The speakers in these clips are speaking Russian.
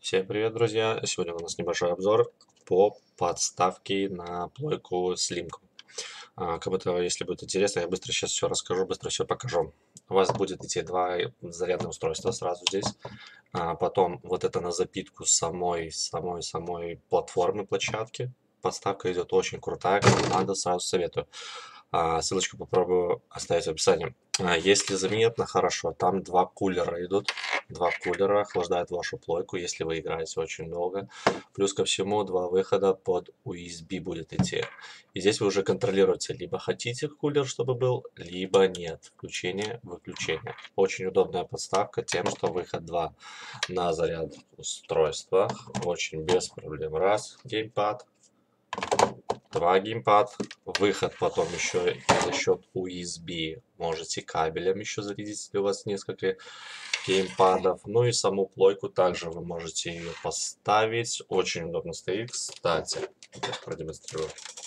Всем привет, друзья! Сегодня у нас небольшой обзор по подставке на плойку Slimco. Кому-то, если будет интересно, я быстро сейчас все расскажу, быстро все покажу. У вас будет идти два зарядных устройства сразу здесь. Потом вот это на запитку самой платформы, площадки. Подставка идет очень крутая, кому надо, сразу советую. Ссылочку попробую оставить в описании. Если заметно, хорошо, там два кулера идут. Два кулера охлаждают вашу плойку, если вы играете очень долго. Плюс ко всему, два выхода под USB будет идти. И здесь вы уже контролируете, либо хотите кулер, чтобы был, либо нет. Включение, выключение. Очень удобная подставка тем, что выход 2 на заряд устройства. Очень без проблем. Раз, геймпад. Два геймпад, выход потом еще за счет USB, можете кабелем еще зарядить, если у вас несколько геймпадов. Ну и саму плойку также вы можете ее поставить, очень удобно стоит, кстати, я продемонстрирую,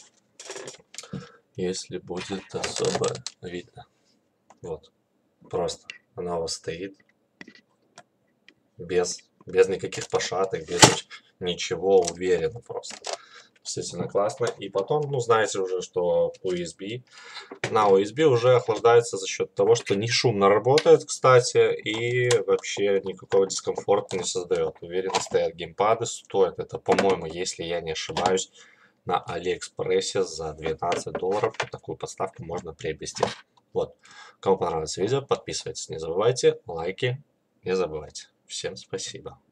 если будет особо видно, вот, просто она у вас стоит, без никаких пошаток, без ничего, уверенно просто. Действительно классно. И потом, ну, знаете уже, что USB на USB уже охлаждается за счет того, что не шумно работает, кстати, и вообще никакого дискомфорта не создает. Уверенно стоят геймпады, стоят это, по-моему, если я не ошибаюсь, на Алиэкспрессе за $12 такую подставку можно приобрести. Вот. Кому понравилось видео, подписывайтесь, не забывайте, лайки не забывайте. Всем спасибо.